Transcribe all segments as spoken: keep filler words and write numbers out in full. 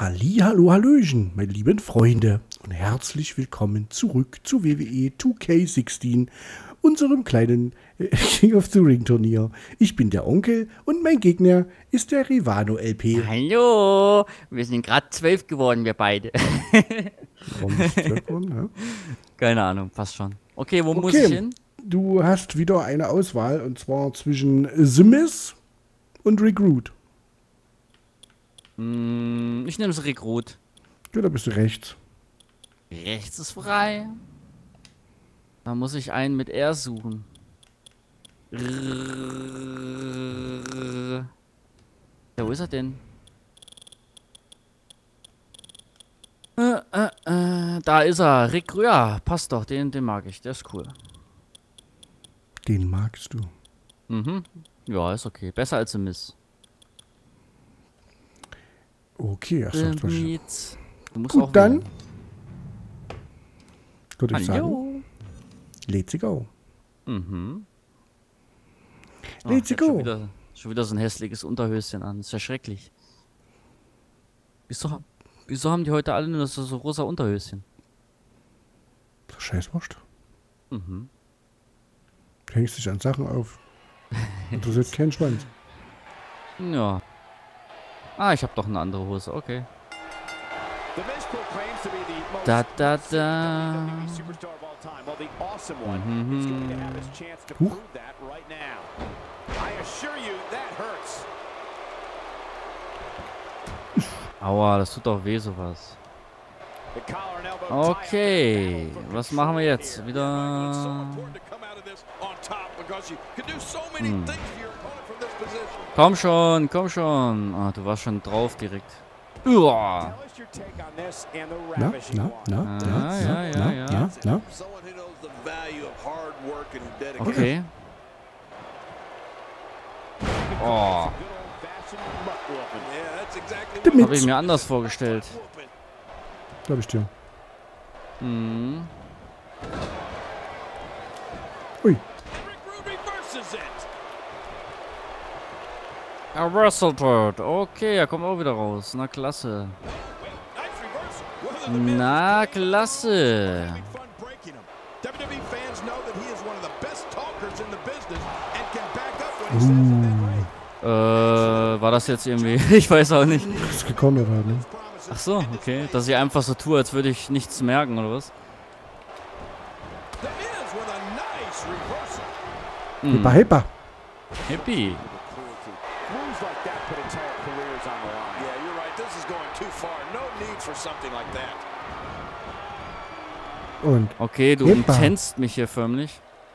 Halli, hallo, hallöchen, meine lieben Freunde und herzlich willkommen zurück zu W W E zwei K sechzehn, unserem kleinen äh, King of the Ring Turnier. Ich bin der Onkel und mein Gegner ist der Rivano L P. Hallo, wir sind gerade zwölf geworden, wir beide. Warum nicht zwölf geworden, ja? Keine Ahnung, passt schon. Okay, wo Okay, muss ich hin? Du hast wieder eine Auswahl und zwar zwischen The Miz und Rick Rude. Hm, ich nehme es Rekrut. Ja, da bist du rechts. Rechts ist frei. Da muss ich einen mit R suchen. Rrrr. Ja, wo ist er denn? Äh, äh, äh, da ist er. Rick, ja, passt doch. Den, den mag ich. Der ist cool. Den magst du. Mhm. Ja, ist okay. Besser als im Miss. Okay, ach so, Du musst gut, auch dann wählen. würde ich sagen, Hallo. let's go. Mhm. Oh, Let's ich hab schon go. wieder, schon wieder so ein hässliches Unterhöschen an. Das ist ja schrecklich. Wieso, wieso haben die heute alle nur so, so rosa Unterhöschen? So Scheißwurst. Mhm. Du hängst dich an Sachen auf. Interessiert keinen Schwanz. Ja. Ah, ich habe doch eine andere Hose. Okay. Da, da, da. Mhm. Huch. Aua, das tut doch weh, sowas. Okay, was machen wir jetzt? Wieder... Hm. Komm schon, komm schon. Ah, du warst schon drauf direkt. Uah. Na, na, na, Ah, na, ja, na, ja, na, ja. na, na. Okay. Oh, Der habe ich Miz, mir anders vorgestellt. glaub ich dir. Hm. Ui. Er wrestelt wird. Okay, er kommt auch wieder raus. Na klasse. Na klasse. Uh, Äh, war das jetzt irgendwie? Ich weiß auch nicht. das ist gekommen halt, ne? Ach so, okay. Dass ich einfach so tue, als würde ich nichts merken, oder was? Hippa, hippa. Hippie. Und Okay, du Hippa. umtänzt mich hier förmlich.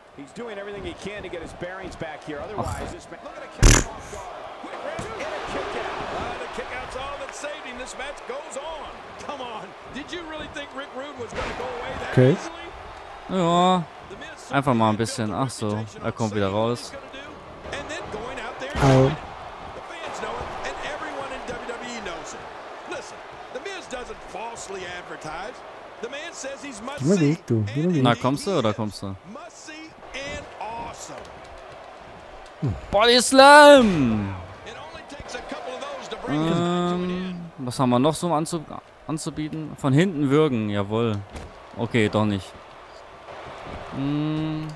Ach. okay. Ja. Einfach mal ein bisschen. Ach so, er kommt wieder raus. Au. Geh mal weg, du. Geh mal weg. Na, kommst du oder kommst du? Body Slam! Ähm, was haben wir noch so anzu anzubieten? Von hinten würgen, jawohl. Okay, doch nicht. Hm.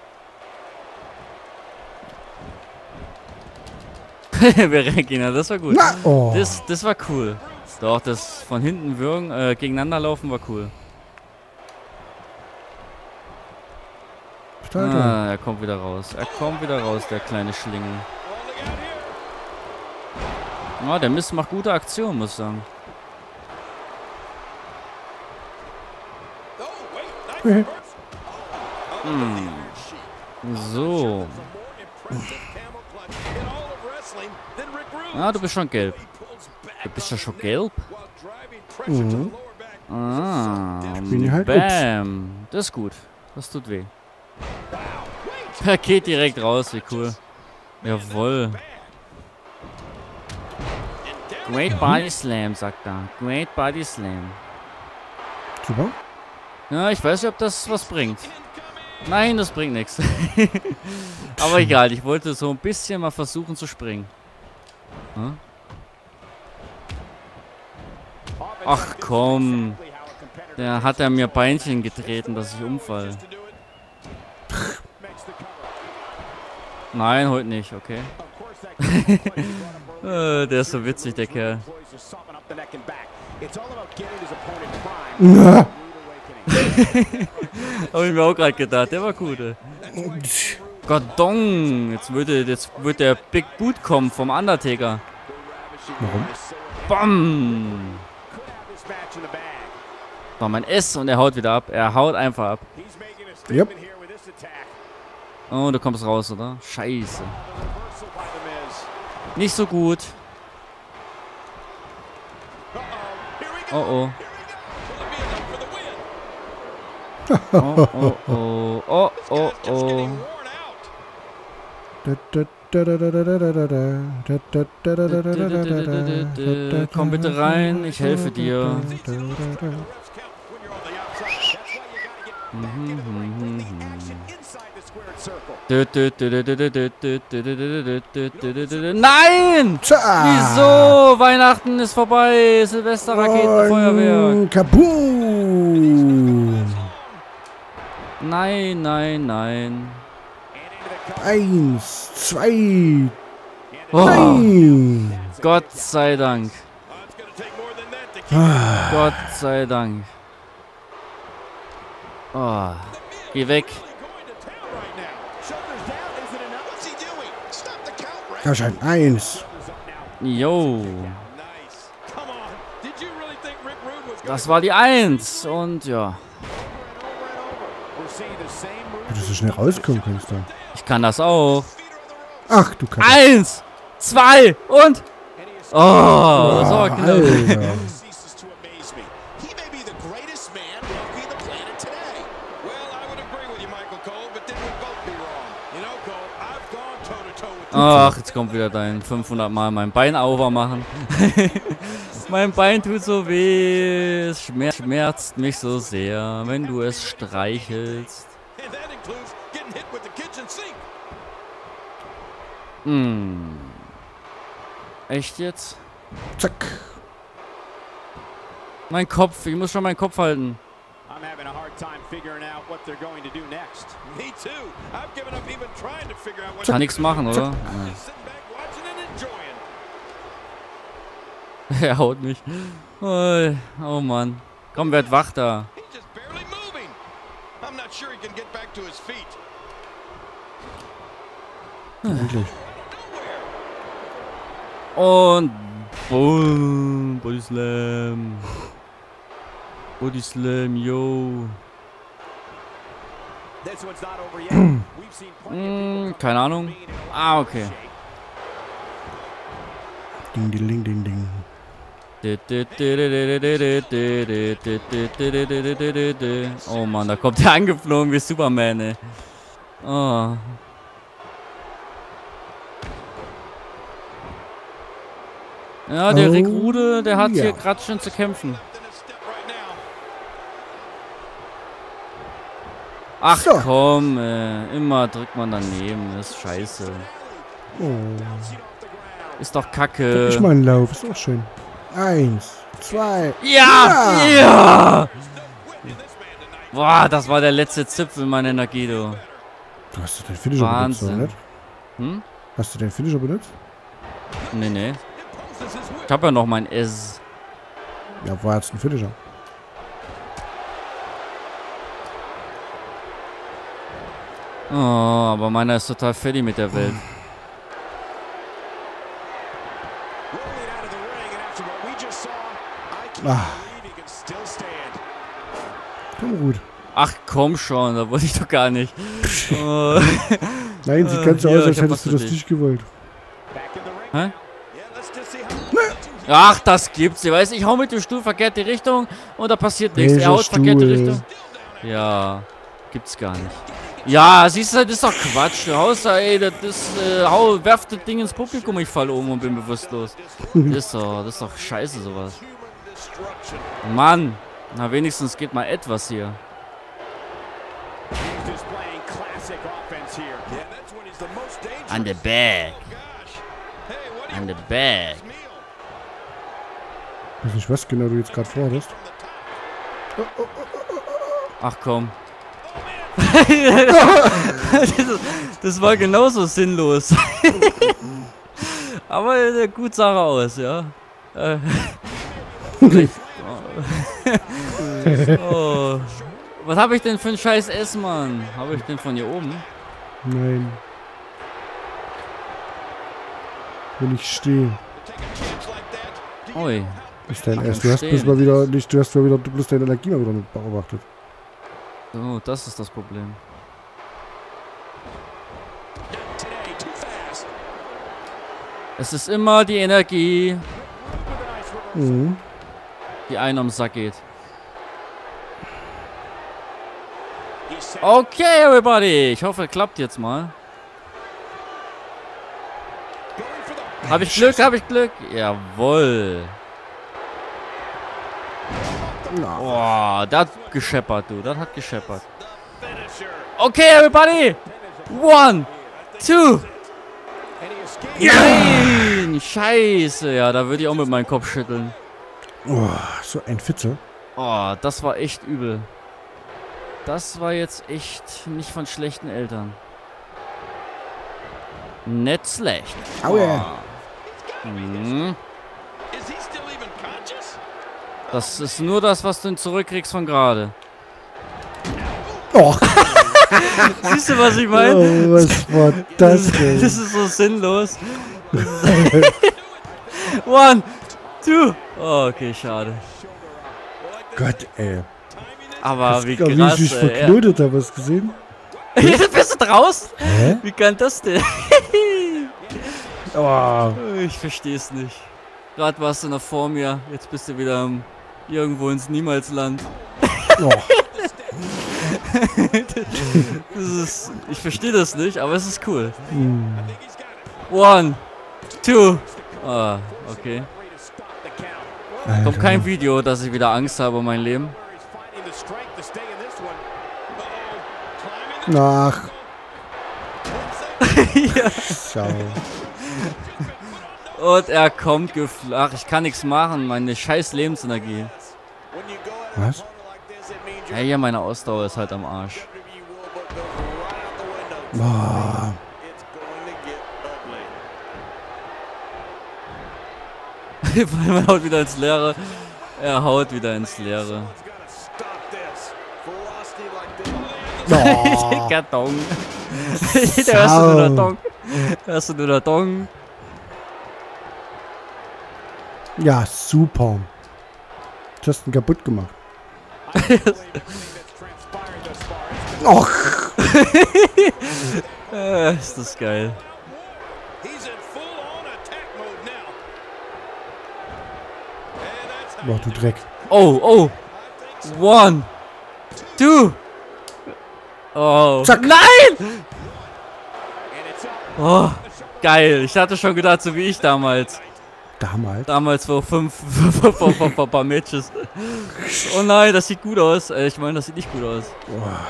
Verregina, das war gut. Na, oh. Das, das war cool. Doch, das von hinten würgen, äh, gegeneinander laufen war cool. Total toll. Ah, er kommt wieder raus. Er kommt wieder raus, der kleine Schlingel. Ah, der Mist macht gute Aktionen, muss ich sagen. Hm. So. Ah, du bist schon gelb. Du bist ja schon gelb? Mhm. Ah, bin ja halt bam. Das ist gut. Das tut weh. Er geht direkt raus, wie cool. Jawohl. Great Body Slam, sagt er. Great Body Slam. Super. Ja, ich weiß nicht, ob das was bringt. Nein, das bringt nichts. Aber egal, ich wollte so ein bisschen mal versuchen zu springen. Hm? Ach komm. Der hat er mir Beinchen getreten, dass ich umfall. Nein, heute nicht, okay. äh, der ist so witzig, der Kerl. Hab ich mir auch gerade gedacht, der war gut. Ey. Gordon, jetzt würde jetzt wird der Big Boot kommen vom Undertaker. Warum? Bam! War mein S und er haut wieder ab. Er haut einfach ab. Yep. Oh, du kommst raus, oder? Scheiße. Nicht so gut. Oh oh. Oh oh oh. Oh oh oh. Komm bitte rein, ich helfe dir. Nein! Wieso? Weihnachten ist vorbei. Silvester, Raketen, Feuerwerk. Kaboom! Nein, nein, nein. Eins, zwei, Oh, nein! Gott sei Dank. Ah, Gott sei Dank. Oh, geh weg. komm schon, eins. Jo. Das war die Eins. Und ja. Wie du so schnell rauskommen kannst da. Ich kann das auch. Ach, du kannst. Eins, zwei und... Oh, das war knapp. Alter. Ach, jetzt kommt wieder dein fünfhundert Mal mein Bein over machen. Mein Bein tut so weh, es schmerz, schmerzt mich so sehr, wenn du es streichelst. Hm. Echt jetzt? Zack. Mein Kopf, ich muss schon meinen Kopf halten. I'm having a hard time figuring out what they're going to do next. Me too. I've given up even trying to figure out what. Kann nichts machen, oder? Ja. Sitting back watching and enjoying. Er haut mich. Oh, oh Mann. Komm, werd wach da. He's just barely moving. I'm not sure he can get back to his feet. Endlich. Und boom, Body Slam. Body Slam, yo. This one's not over yet. We've seen plenty of Hm, people keine Ahnung. Ah, okay. Ding, ding, ding, ding. Oh Mann, da kommt der angeflogen wie Superman, ey. Oh. Ja, der Oh, Rick Rude, der hat ja. hier gerade schon zu kämpfen. in a step right now. Ach So. komm, ey. Immer drückt man daneben. Das ist scheiße. Oh. Ist doch Ich kacke. mal einen Lauf, ist auch schön. Eins, zwei. Ja! Ja! Boah, das war der letzte Zipfel meiner Nagido. Du hast du den Finisher benutzt, Wahnsinn. oder nicht? Hm? Hast du den Finisher benutzt? Nee, nee. Ich hab ja noch mein S. Ja, war jetzt ein Finisher. Oh, aber meiner ist total fertig mit der Welt. Rolling out of the ring, and after what we just saw, I can't Ah. believe he can still stand. Komm gut. Ach komm schon, da wollte ich doch gar nicht. Oh. Nein, sieht Äh, ganz so hier, aus, als ich hab hättest was du für das dich. nicht gewollt. Back in the ring. Hä? Yeah, let's just see how. Ach, das gibt's. Du weißt, ich hau mit dem Stuhl verkehrt die Richtung und da passiert nichts. Er Welcher haut verkehrt die Stuhl? Richtung. Ja, gibt's gar nicht. Ja, siehst du, das ist doch Quatsch. Du haust da, ey, das ist, äh, hau, werf das Ding ins Publikum, ich fall um und bin bewusstlos. Das ist doch, das ist doch scheiße, sowas. Human destruction. Mann, na wenigstens geht mal etwas hier. He's displaying classic offense here. Yeah, that's when he's the most dangerous. An the back. Oh gosh. Hey, what do you An the want back. for this meal? Ich weiß nicht, was genau du jetzt gerade vorhattest. Ach komm. das, das war genauso sinnlos. Aber äh, gut sah er aus, ja. Äh, oh. Was habe ich denn für ein scheiß Essen, Mann? Habe ich denn von hier oben? Nein. Wenn ich stehe. Ui. Ist dein Ach, Ernst. Du hast bloß mal wieder nicht, du hast mal wieder, du bloß deine Energie mal wieder mit beobachtet. Oh, das ist das Problem. Es ist immer die Energie, Mhm. die einem am Sack geht. Okay, everybody. Ich hoffe, klappt jetzt mal. Habe ich Glück, habe ich Glück? Jawohl. Na. Boah, das hat gescheppert, du. Das hat gescheppert. Okay, everybody. One, two. Nein, scheiße. Ja, da würde ich auch mit meinem Kopf schütteln. Oh, so ein Fitzel. Oh, das war echt übel. Das war jetzt echt nicht von schlechten Eltern. Nicht schlecht. Aua. Mhm. Das ist nur das, was du zurückkriegst von gerade. Oh. Siehst du, was ich meine? Oh, was war das denn? Das ist so sinnlos. One, two. Oh, okay, schade. Gott, ey. Aber wie Wie krass, ich mich ey. verknotet habe, hast du gesehen? Jetzt bist du draußen? Hä? Wie kann das denn? Oh. Ich versteh's nicht. Gerade warst du noch vor mir, jetzt bist du wieder um, irgendwo ins Niemalsland. Oh. Das ist, ich verstehe das nicht, aber es ist cool. Hm. One, two. Ah, okay. Alter. Kommt kein Video, dass ich wieder Angst habe um mein Leben. Ach, Ja. schau. Und er kommt geflacht. Ich kann nichts machen, meine scheiß Lebensenergie. Was? Ja, hier, meine Ausdauer ist halt am Arsch. Boah. Man haut wieder ins Leere. Er haut wieder ins Leere. Oh. Karton. Da hörst du nur der Dong. Hörst du nur der Dong. Ja, super. Du hast ihn kaputt gemacht. Och. äh, ist das geil. Boah, du Dreck. Oh, oh. One. Two. Oh. Zack. Nein! Oh, geil. Ich hatte schon gedacht, so wie ich damals. Damals? Damals vor fünf, vor, vor, vor, vor ein paar Matches. Oh nein, das sieht gut aus. Äh, Ich meine, das sieht nicht gut aus. Boah.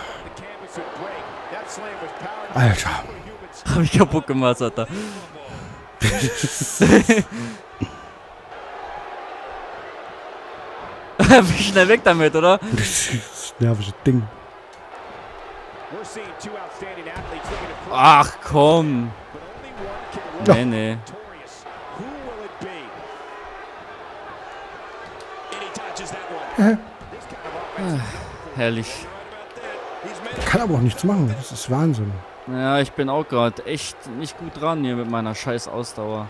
Alter. Hab ich kaputt gemacht, Alter. Wie schnell weg damit, oder? Das nervige Ding. Ach komm. Nee, nee. Herrlich. Kann aber auch nichts machen. Das ist Wahnsinn. Ja, ich bin auch gerade echt nicht gut dran hier mit meiner scheiß Ausdauer.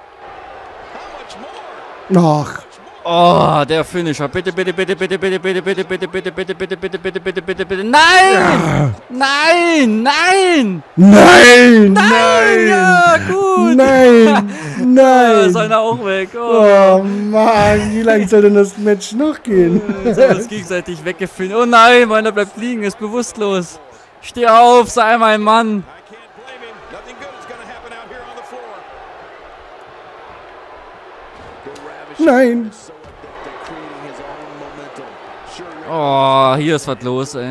Ach. Oh, der Finisher. Bitte, bitte, bitte, bitte, bitte, bitte, bitte, bitte, bitte, bitte, bitte, bitte, bitte, bitte, bitte, bitte. Nein! Nein! Nein! Nein! Nein! Ja, gut! Nein! Da ist Nein! einer auch weg. Oh. Oh Mann, wie lange soll denn das Match noch gehen? Jetzt haben wir uns gegenseitig weggefunden. Oh nein, meiner bleibt liegen, ist bewusstlos. Steh auf, sei einmal ein Mann. Nein! Oh, hier ist was los, ey.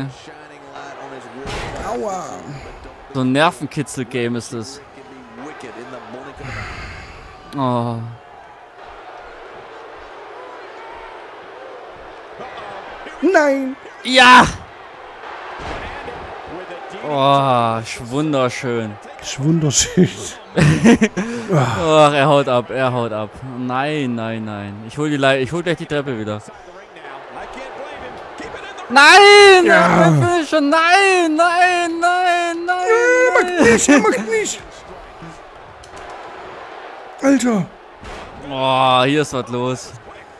Aua! So ein Nervenkitzel-Game ist es. Oh. Nein! Ja! Oh, wunderschön. Ist wunderschön. Ach, er haut ab, er haut ab. Nein, nein, nein. Ich hol die Le ich hol gleich die Treppe wieder. Nein! Ja. Schon nein, nein, nein, nein. Er macht nicht, er macht nicht. Alter. Oh, hier ist was los.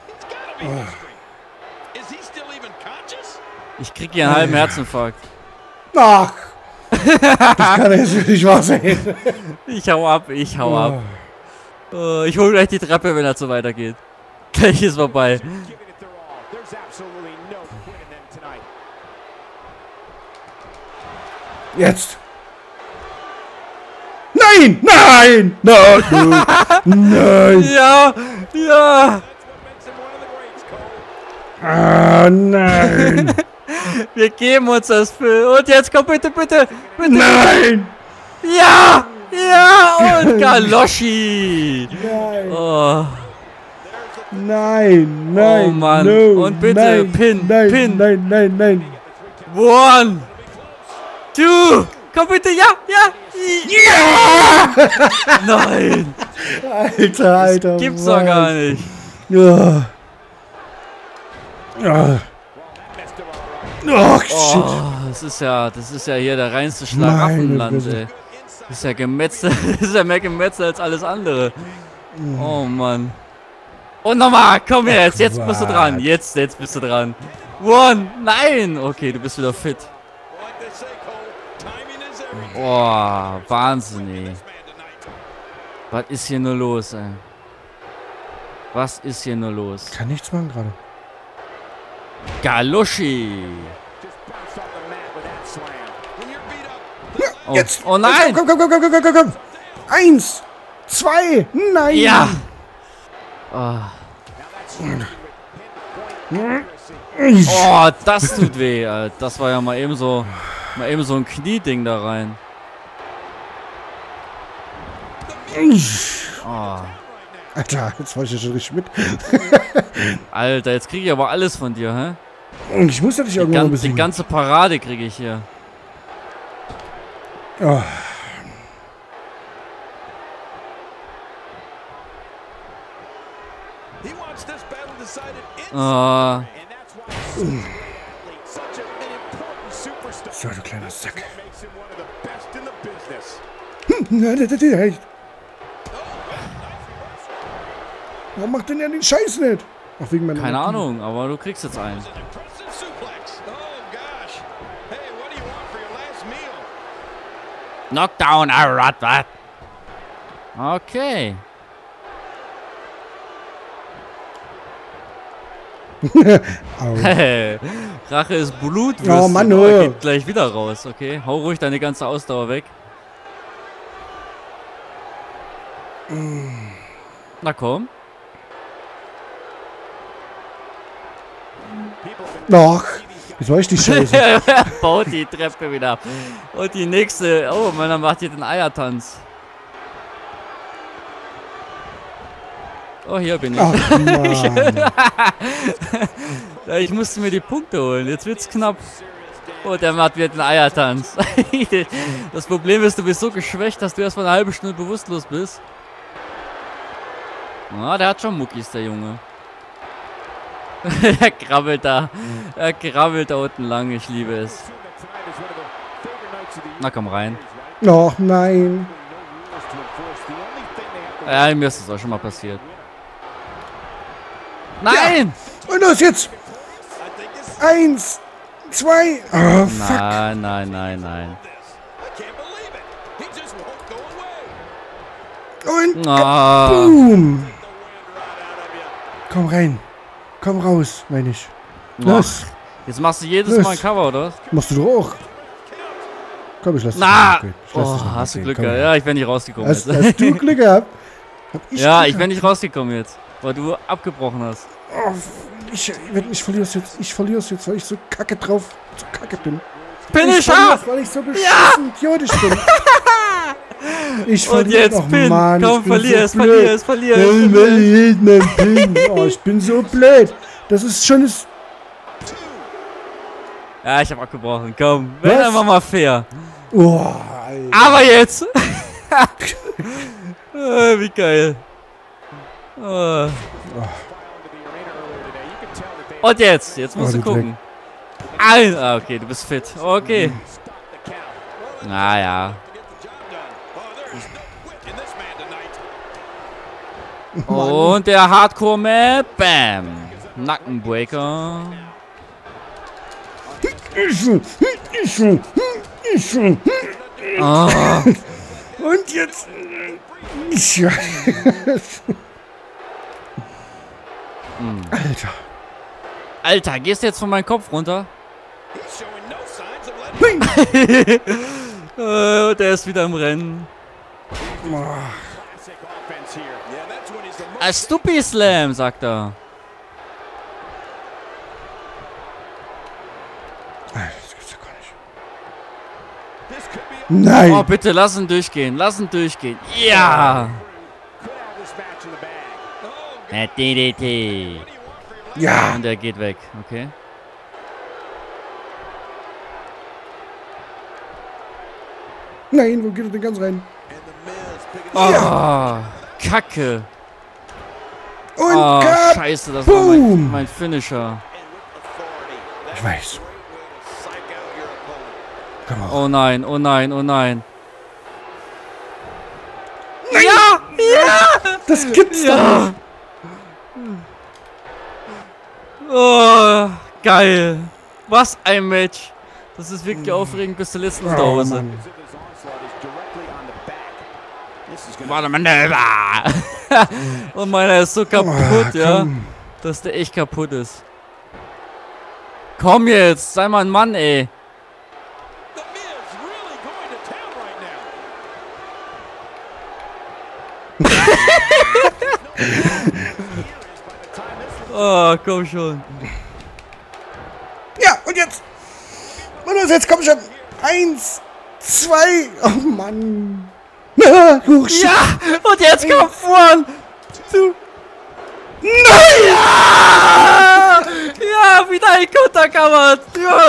Ich krieg hier einen halben Herzinfarkt. Ach. Das kann jetzt nicht wahr sein. Ich hau ab, ich hau ab. Oh, ich hol gleich die Treppe, wenn das so weitergeht. Gleich ist vorbei. Jetzt. Nein, nein, nein, nein, nein. Ja, ja. Ah, nein. Wir geben uns das für. Und jetzt komm bitte, bitte, bitte. Nein. Ja, ja. Und Galoschi. Nein. Oh, Nein, nein. Oh Mann. No, Und bitte, nein, Pin, nein, Pin. Nein, nein, nein. one, two. Komm bitte, ja, ja. Ja. Nein. Alter, Alter. Gibt's doch gar nicht. Ja. Ja. Oh, shit. Oh, das ist ja, das ist ja hier der reinste Schlaraffenland, Meine ey. Das ist ja gemetzelt, das ist ja mehr gemetzelt als alles andere. Oh Mann. Und nochmal, komm jetzt, jetzt bist du dran. Jetzt, jetzt bist du dran. One, nein. Okay, du bist wieder fit. Oh, Wahnsinn, ey. Was ist hier nur los, ey? Was ist hier nur los? Kann nichts machen gerade. Galoschi. Oh. Jetzt. Oh nein. Komm, komm, komm, komm, komm, komm, komm. Eins, zwei, nein. Ja. Oh. Oh, das tut weh, Alter. Das war ja mal eben so, mal eben so ein Knieding da rein. Oh. Alter, jetzt war ich ja schon richtig mit. Alter, jetzt kriege ich aber alles von dir, hä? Ich muss ja nicht Die, irgendwann gan die besiegen. ganze Parade kriege ich hier. Oh. Oh. So, du kleiner Sack. Hm, na, das ist echt. Warum macht denn er den Scheiß nicht? Ach, wegen meiner Keine Magie. Ahnung, aber du kriegst jetzt einen. Knockdown, Arad, was? Okay. Au. Rache ist Blutwürste. Oh, Mann, Oh, oh. geht gleich wieder raus, okay? Hau ruhig deine ganze Ausdauer weg. Na komm. Ach, jetzt war ich die Scheiße. Baut die Treppe wieder ab. Und die nächste. Oh, meiner macht hier den Eiertanz. Oh, hier bin ich. Ach, Mann. Ja, ich musste mir die Punkte holen. Jetzt wird's knapp. Oh, der macht wieder den Eiertanz. Das Problem ist, du bist so geschwächt, dass du erst mal eine halbe Stunde bewusstlos bist. Ah, der hat schon Muckis, der Junge. Er krabbelt da. Er krabbelt da unten lang. Ich liebe es. Na, komm rein. Ach, nein. Ja, mir ist das auch schon mal passiert. Nein! Und los jetzt. Eins, zwei. Oh, fuck. Nein, nein, nein, nein. Und Ah. boom. Komm rein. Komm raus, meine ich. Los. Jetzt machst du jedes Los. Mal ein Cover, oder? Machst du doch auch. Komm, ich lass dich Na! noch gehen. Ich lass dich Oh, noch hast du gehen. Glück Komm. gehabt. Ja, ich bin nicht rausgekommen Hast, jetzt. hast du Glück gehabt? Hab ich Ja, Glück ich bin nicht rausgekommen jetzt. Weil du abgebrochen hast. gehabt? Oh, ich, wenn ich verliere es jetzt. Ich verliere es jetzt, weil ich so kacke drauf, so kacke bin. Bin ich verliere ab! es, weil ich so beschissen idiotisch bin. Ich Und verliere jetzt noch, Pin. Mann, Komm, ich bin verlier so es, blöd. verlier es, verlier es. Nein, weil ich mein Pin. Oh, ich bin so blöd. Das ist schon das. Ja, ich habe abgebrochen. Komm, wenn Was? einfach mal fair. Oh, Alter. Aber jetzt! äh, wie geil. Oh. Und jetzt, jetzt musst Oh, du du gucken. Ein, ah, okay, du bist fit. Okay. Naja. Und der Hardcore-Man, bam. Nackenbreaker. Oh. Und jetzt. Alter. Alter, gehst du jetzt von meinem Kopf runter? äh, der ist wieder im Rennen. A Stupi Slam, sagt er. Das gibt's ja gar nicht. Nein. Oh, bitte, lass ihn durchgehen. Lass ihn durchgehen. Ja. Äh, D D T. Ja. Und er geht weg. Okay. Nein, wo geht er denn ganz rein? Oh, Kacke. Und Oh, Cut. scheiße, das war mein, Boom. mein Finisher. Ich weiß. Komm auf. Oh nein, oh nein, oh nein. Ja! Ja! Das gibt's doch Ja! nicht. Oh, geil. Was ein Match. Das ist wirklich aufregend bis zur letzten Oh, Dose. Mann. Warte mal. Und meiner ist so kaputt, Oh, ja. komm. Dass der echt kaputt ist. Komm jetzt, sei mal ein Mann, ey. Oh, komm schon. Ja, und jetzt. Und los, jetzt komm schon. Eins, zwei. Oh Mann. Na, hoch, shit. Ja, und jetzt kommt vorn. Zu. Nein! Ja! Ja, wieder ein Konterkammer.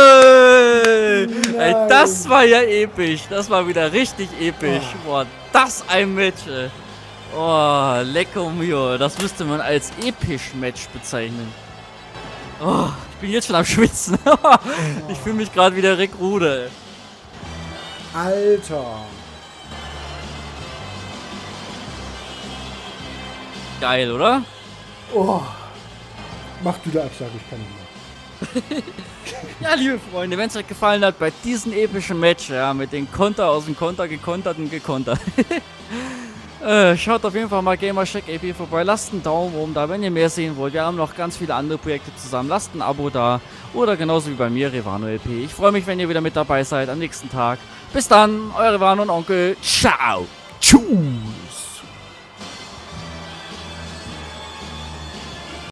Ey, das war ja episch. Das war wieder richtig episch. Boah, das ein Match, ey. Oh, lecco mio. Das müsste man als episch Match bezeichnen. Oh, ich bin jetzt schon am Schwitzen. Ich fühle mich gerade wie der Rick Rude, ey. Alter. Geil, oder? Oh. Mach du da ab, sag ich, kann nicht mehr. Ja, liebe Freunde, wenn es euch gefallen hat bei diesem epischen Match, ja, mit den Konter aus dem Konter, gekonterten gekontert. äh, schaut auf jeden Fall mal Gamercheck A P vorbei, lasst einen Daumen oben da, wenn ihr mehr sehen wollt. Wir haben noch ganz viele andere Projekte zusammen, lasst ein Abo da oder genauso wie bei mir, Revano L P. Ich freue mich, wenn ihr wieder mit dabei seid am nächsten Tag. Bis dann, euer Revano und Onkel. Ciao. Tschüss.